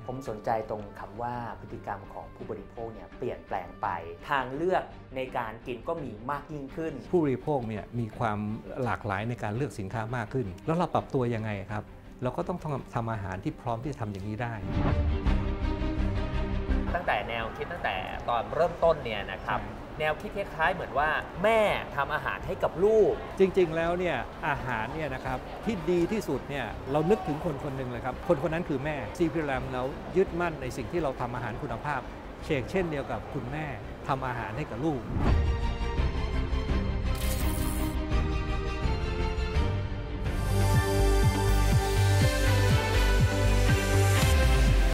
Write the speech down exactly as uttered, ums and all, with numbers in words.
ผมสนใจตรงคำว่าพฤติกรรมของผู้บริโภคเนี่ยเปลี่ยนแปลงไปทางเลือกในการกินก็มีมากยิ่งขึ้นผู้บริโภคเนี่ยมีความหลากหลายในการเลือกสินค้ามากขึ้นแล้วเราปรับตัวยังไงครับเราก็ต้องทำอาหารที่พร้อมที่จะทำอย่างนี้ได้ตั้งแต่แนวคิดตั้งแต่ตอนเริ่มต้นเนี่ยนะครับแนวคิดคล้ายๆเหมือนว่าแม่ทำอาหารให้กับลูกจริงๆแล้วเนี่ยอาหารเนี่ยนะครับที่ดีที่สุดเนี่ยเรานึกถึงคนคนหนึ่งเลยครับคนคนนั้นคือแม่ซีพีแรมเรายึดมั่นในสิ่งที่เราทำอาหารคุณภาพเช่นเช่นเดียวกับคุณแม่ทำอาหารให้กับลูก